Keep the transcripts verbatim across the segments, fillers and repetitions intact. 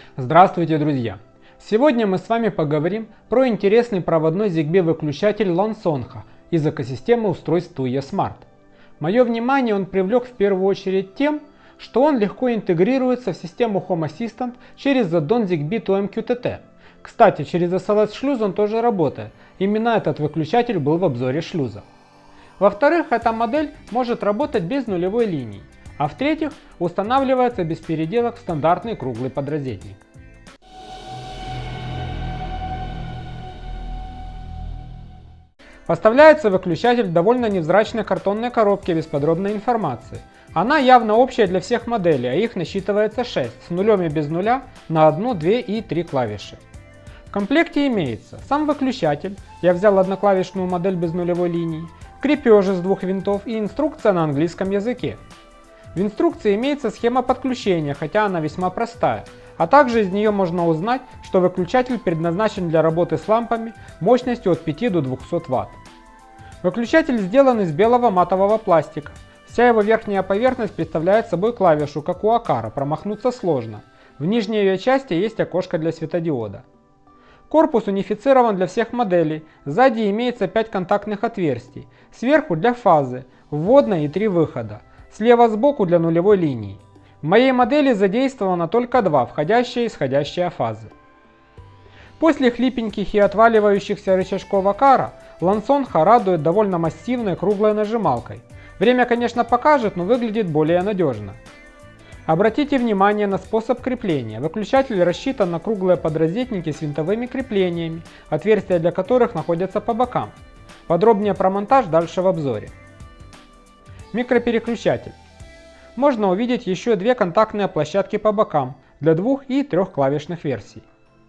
Здравствуйте, друзья! Сегодня мы с вами поговорим про интересный проводной Zigbee выключатель Lansonha из экосистемы устройств Tuya Smart. Мое внимание он привлек в первую очередь тем, что он легко интегрируется в систему Home Assistant через аддон Zigbee ту эм кью ти ти. Кстати, через эс эл эс-шлюз он тоже работает. Именно этот выключатель был в обзоре шлюза. Во-вторых, эта модель может работать без нулевой линии. А в-третьих, устанавливается без переделок в стандартный круглый подрозетник. Поставляется выключатель в довольно невзрачной картонной коробке без подробной информации. Она явно общая для всех моделей, а их насчитывается шесть, с нулем и без нуля на одну, две и три клавиши. В комплекте имеется сам выключатель, я взял одноклавишную модель без нулевой линии, крепеж из двух винтов и инструкция на английском языке. В инструкции имеется схема подключения, хотя она весьма простая, а также из нее можно узнать, что выключатель предназначен для работы с лампами мощностью от пяти до двухсот ватт. Выключатель сделан из белого матового пластика. Вся его верхняя поверхность представляет собой клавишу, как у Акара, промахнуться сложно. В нижней ее части есть окошко для светодиода. Корпус унифицирован для всех моделей, сзади имеется пять контактных отверстий, сверху для фазы, вводной и три выхода. Слева сбоку для нулевой линии. В моей модели задействовано только два, входящие и исходящие фазы. После хлипеньких и отваливающихся рычажков Акара, Lansonha радует довольно массивной круглой нажималкой. Время, конечно, покажет, но выглядит более надежно. Обратите внимание на способ крепления. Выключатель рассчитан на круглые подрозетники с винтовыми креплениями, отверстия для которых находятся по бокам. Подробнее про монтаж дальше в обзоре. Микропереключатель. Можно увидеть еще две контактные площадки по бокам для двух- и трехклавишных версий.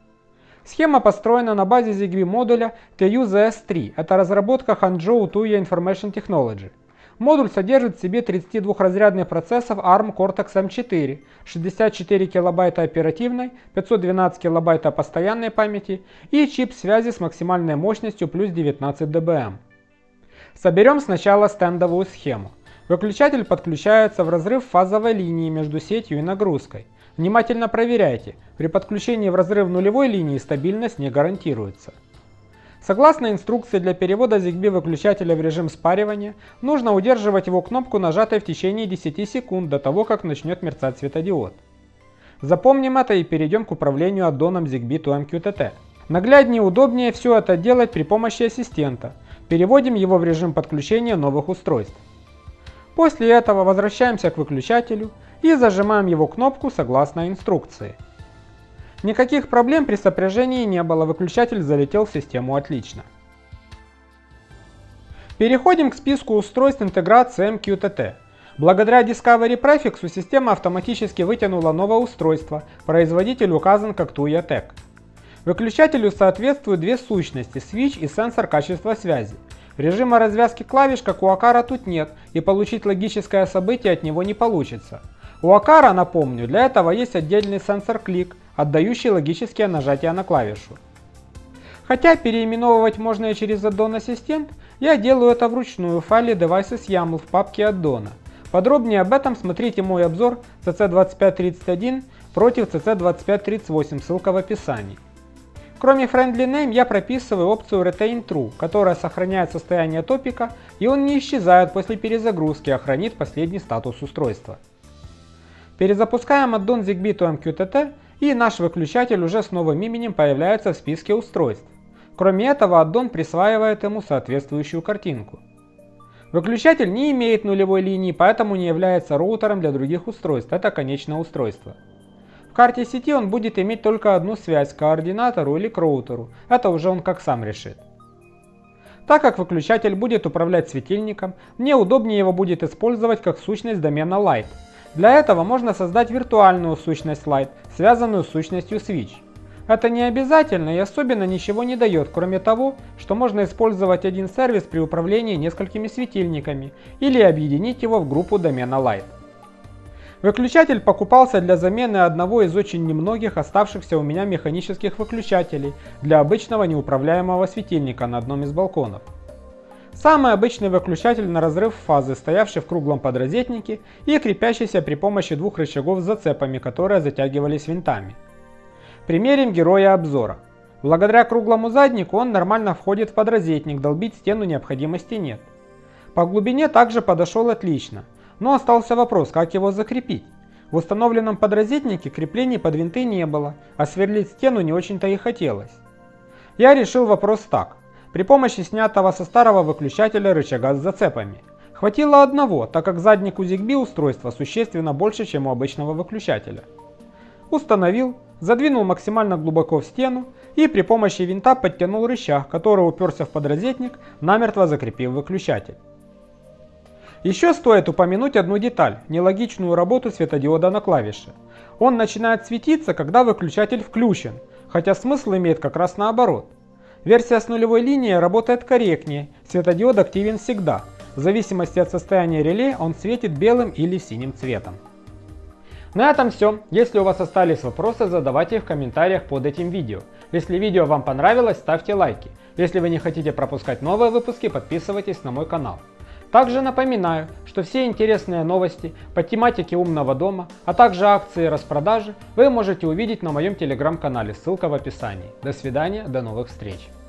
Схема построена на базе Zigbee модуля ти ю зет эс три, это разработка Hangzhou Tuya Information Technology. Модуль содержит в себе тридцатидвухразрядный процессор арм Cortex эм четыре, шестьдесят четыре килобайта оперативной, пятьсот двенадцать килобайт постоянной памяти и чип связи с максимальной мощностью плюс девятнадцать дБм. Соберем сначала стендовую схему. Выключатель подключается в разрыв фазовой линии между сетью и нагрузкой. Внимательно проверяйте, при подключении в разрыв нулевой линии стабильность не гарантируется. Согласно инструкции для перевода Zigbee выключателя в режим спаривания, нужно удерживать его кнопку нажатой в течение десяти секунд до того, как начнет мерцать светодиод. Запомним это и перейдем к управлению аддоном Zigbee ту эм кью ти ти. Нагляднее и удобнее все это делать при помощи ассистента. Переводим его в режим подключения новых устройств. После этого возвращаемся к выключателю и зажимаем его кнопку согласно инструкции. Никаких проблем при сопряжении не было, выключатель залетел в систему отлично. Переходим к списку устройств интеграции эм кью ти ти. Благодаря Discovery префиксу система автоматически вытянула новое устройство, производитель указан как Tuya Tech. Выключателю соответствуют две сущности, switch и сенсор качества связи. Режима развязки клавиш, как у Акара, тут нет, и получить логическое событие от него не получится. У Акара, напомню, для этого есть отдельный сенсор клик, отдающий логические нажатия на клавишу. Хотя переименовывать можно и через аддон ассистент, я делаю это вручную в файле devices ямл в папке аддона. Подробнее об этом смотрите мой обзор си си двадцать пять тридцать один против си си двадцать пять тридцать восемь, ссылка в описании. Кроме Friendly Name я прописываю опцию Retain True, которая сохраняет состояние топика, и он не исчезает после перезагрузки, а хранит последний статус устройства. Перезапускаем аддон Zigbee ту эм кью ти ти, и наш выключатель уже с новым именем появляется в списке устройств. Кроме этого, аддон присваивает ему соответствующую картинку. Выключатель не имеет нулевой линии, поэтому не является роутером для других устройств, это конечное устройство. В карте сети он будет иметь только одну связь к координатору или к роутеру, это уже он как сам решит. Так как выключатель будет управлять светильником, мне удобнее его будет использовать как сущность домена Light. Для этого можно создать виртуальную сущность Light, связанную с сущностью Switch. Это не обязательно и особенно ничего не дает, кроме того, что можно использовать один сервис при управлении несколькими светильниками или объединить его в группу домена Light. Выключатель покупался для замены одного из очень немногих оставшихся у меня механических выключателей для обычного неуправляемого светильника на одном из балконов. Самый обычный выключатель на разрыв фазы, стоявший в круглом подрозетнике и крепящийся при помощи двух рычагов с зацепами, которые затягивались винтами. Примерим героя обзора. Благодаря круглому заднику он нормально входит в подрозетник, долбить стену необходимости нет. По глубине также подошел отлично, но остался вопрос, как его закрепить. В установленном подрозетнике креплений под винты не было, а сверлить стену не очень-то и хотелось. Я решил вопрос так. При помощи снятого со старого выключателя рычага с зацепами. Хватило одного, так как задник у Zigbee устройства существенно больше, чем у обычного выключателя. Установил, задвинул максимально глубоко в стену и при помощи винта подтянул рычаг, который уперся в подрозетник, намертво закрепив выключатель. Еще стоит упомянуть одну деталь – нелогичную работу светодиода на клавише. Он начинает светиться, когда выключатель включен, хотя смысл имеет как раз наоборот. Версия с нулевой линией работает корректнее, светодиод активен всегда. В зависимости от состояния реле он светит белым или синим цветом. На этом все. Если у вас остались вопросы, задавайте их в комментариях под этим видео. Если видео вам понравилось, ставьте лайки. Если вы не хотите пропускать новые выпуски, подписывайтесь на мой канал. Также напоминаю, что все интересные новости по тематике умного дома, а также акции и распродажи вы можете увидеть на моем телеграм-канале, ссылка в описании. До свидания, до новых встреч!